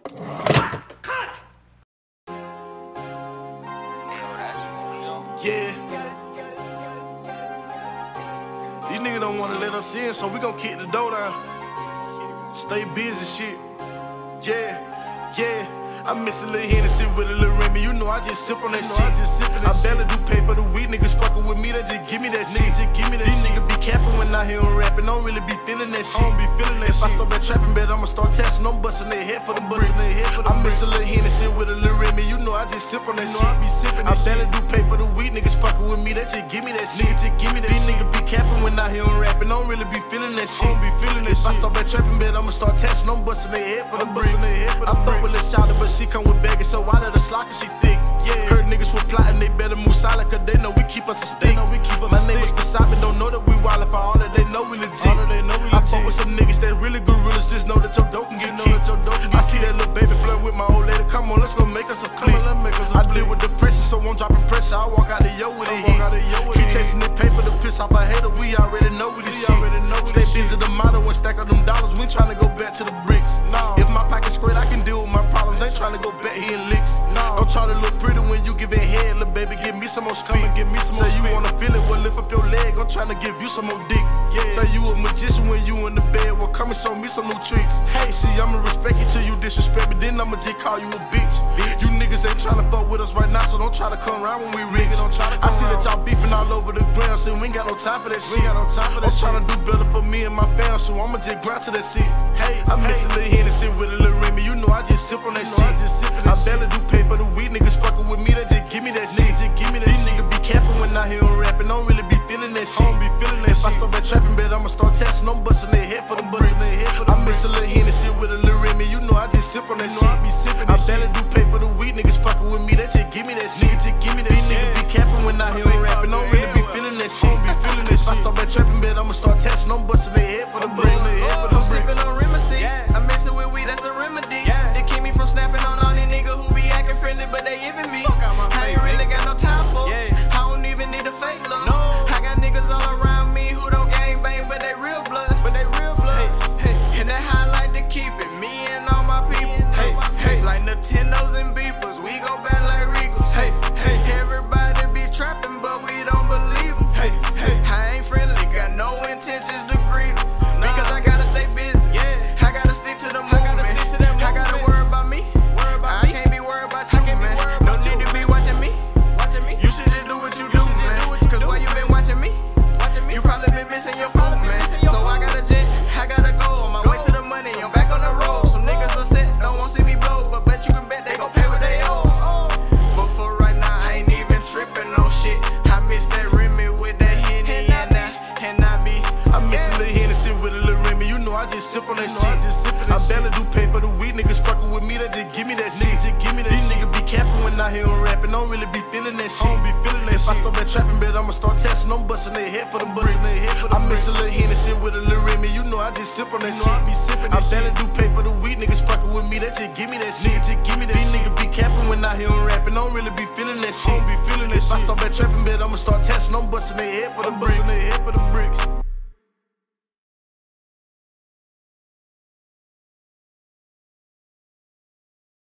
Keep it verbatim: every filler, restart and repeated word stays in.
Yeah. These niggas don't wanna let us in, so we gon' kick the door down. Stay busy, shit. Yeah, yeah. I miss a little Hennessy with a little Remy. You know I just sip on that shit. I just sip on that I barely do pay for the weed. Niggas fucking with me, they just give me that shit. Just give me that These niggas be capping when I hear them rapping. Don't really be feeling that shit. I don't be feeling that if shit. If I start back trapping, bet I'ma start testing. I'm busting their head for the bricks. I miss a little Hennessy with a little Remy. You know I just sip on that shit. I be sipping that I barely do pay for the weed. Niggas fucking with me, they just give me that shit. Niggas just give me that These shit. Niggas be capping when I hear them rapping. Don't really be feeling that shit. I don't be feeling that if shit. If I start back trapping, bet I'ma start testing. I'm busting their head for the bricks. I fuck with a shouter, but she come with baggage. So I let her slide cause she thick. Yeah. Heard niggas were plotting, they better move silent cause they know we keep us a stick. Know we keep us My a neighbors beside me don't know that we wildin' for all that they know we legit. All that they know we legit. I fuck with some niggas that really gorillas, just know that your dope can get kicked. I see that little baby flirt with my old lady. Come on, let's go make us a click. I deal with depression, so I'm dropping pressure. I walk out of yo with it. He chasing the paper to piss off a hater. We already know we this shit. Stay busy the model and stack up them dollars. We ain't tryna go back to the bricks. If my pocket's straight, I can deal with my problems. Ain't tryna go back here in licks. Don't try to look pretty when you give it head, little baby. Give me some more speed. Give me some more Say you wanna feel it, well lift up your leg. I'm tryna give you some more dick. Yeah. Say you a magician when you in the bed. Well come and show me some new tricks. Hey, see I'ma respect you till you disrespect me. Then I'ma just call you a bitch. bitch. You niggas ain't tryna fuck with us right now, so don't try to come around when we rich. Don't try to I see around. That y'all beefing all over the ground, so we ain't got no time for that shit. We ain't got no time for that I'm shit. Tryna do better for me and my fam, so I'ma just grind to that shit. Hey, I miss hey. a little Hennessy with a little Remy. You know I just sip on that you shit. I, just sip on that I barely do pay for the weed. Niggas fucking with me, they just give me that shit. Just give me that These shit. Niggas be capping when I hear them rapping. Don't really be feeling that shit. I don't be feeling that if shit. If I start back trapping, bet I'ma start testing. I'm busting their head for the bricks. I miss a little Hennessy with a little Remy. You know I just sip on that shit. I be sipping that I barely do pay for the weed. Niggas fucking with me, they just give me that shit. Niggas just give me that These shit. Niggas be capping when I hear them rapping. Don't really be feeling that shit. I don't be feeling that shit. If I start back trapping, bet I'ma start testing. I'm busting their head for the bricks. I'm sipping on Remecy. I mix it with weed, that's the remedy. They keep me from snapping on all these niggas who be acting friendly, but they even me. I ain't really got no time for it. I don't even need a fake love. I got niggas all around me who don't gang bang, but they real blood. But they real blood. And that how I like to keep it. Me and all my people. Hey, hey, like Nintendos and Beepers, we go back like Regals. Hey, hey, everybody be trapping, but we don't believe them. Hey, hey, I ain't friendly, got no intentions to greet them. Because I gotta stay busy. Yeah, I gotta stick to the movement. I gotta stick to them. I gotta worry about me. Worry about I me. Can't be worried about you, man. No need to be watching me. Watching me. You should just do what you, you do, man. Do Cause while you been watching me, watching me, you probably been missing your food, man. So I gotta jet, I gotta go on my go. way to the money. I'm back on the road. Some niggas upset, don't want to see me blow, but bet you can bet they gon' pay what they owe. But for right now, I ain't even tripping on shit. I miss that Remy with that Henny and that, and I be. I miss a little Hennessy with a little Remy. You know I just sip on that shit. I just sip on that I barely do pay for the weed. Niggas fucking with me, they just give me that shit. Just give me that These shit. Niggas be capping when I hear them rapping. Don't really be feeling that shit. I don't be feeling that if shit. If I start back trapping, bet I'ma start testing. I'm busting their head for the bricks. I miss a little Hennessy with a little Remy. You know I just sip on that shit. I be sipping that I barely do pay for the weed. Niggas fucking with me, they just give me that shit. Just give me that These shit. Niggas be capping when I hear them rapping. Don't really be feeling that shit. I don't be feeling that if shit. If I start back trapping, bet I'ma start testing. I'm busting their head for the bricks.